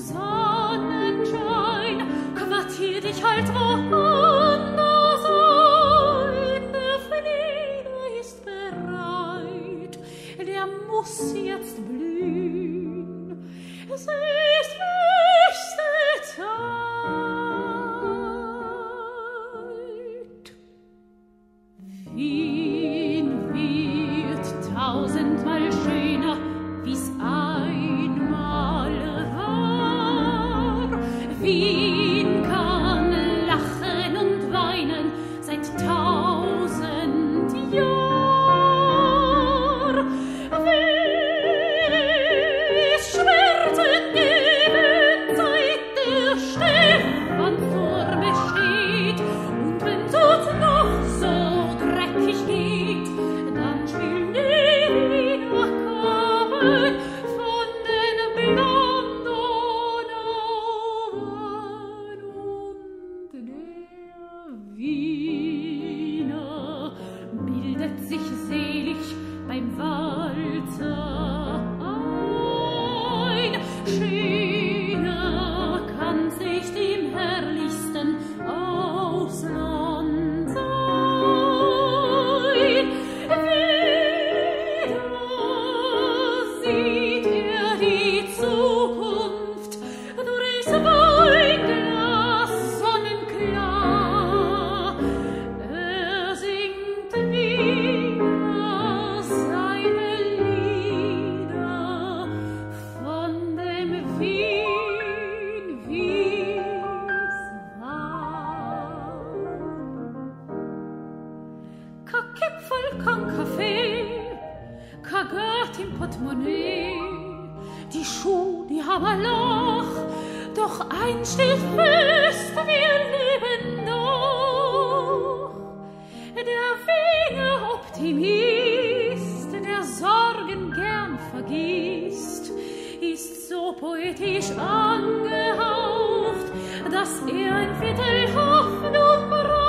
Sonnenschein, quartier dich halt woanders ein. Der Friede ist bereit, der muss jetzt blühen. Es ist höchste Zeit. Wien wird tausendmal schöner, wie's einmal war. Wien kann lachen und weinen seit 1000 Jahren. Wien ist Schwerten gewöhnt, seit der Stephansdom besteht. Und wenn's uns noch so dreckig geht, dann spielen die Wiener Karten von den blonden Augen. Und der Wiener bildet sich selig beim Walzer ein. Schöner kann sich dem herrlichsten Ausland sein. Wieder sieht die Zukunft durchs Weinglas sonnenklar. Singt wieder seine Lieder von dem Wien, wie's war. Kein Kipfel, kein Kaffee, kein Geld im Portemonnaie. Die Schuhe, die haben ein Loch, doch eins steht fest, wir leben noch. Der Wiener Optimist, der Sorgen gern vergisst, ist so poetisch angehaucht, dass er ein Viertel Hoffnung braucht.